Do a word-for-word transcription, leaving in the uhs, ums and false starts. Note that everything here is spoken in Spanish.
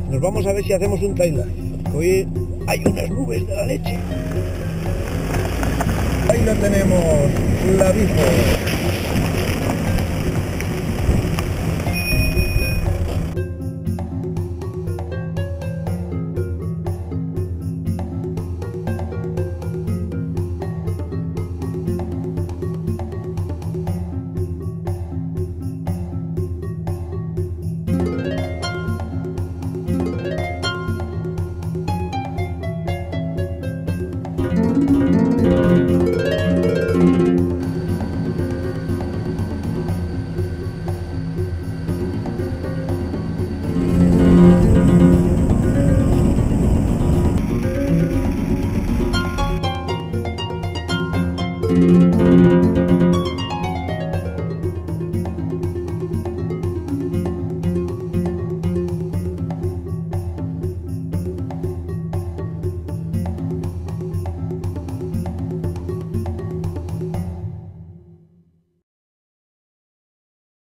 Nos vamos a ver si hacemos un timelapse. Hoy hay unas nubes de la leche. Ahí lo tenemos, Tlclavijo.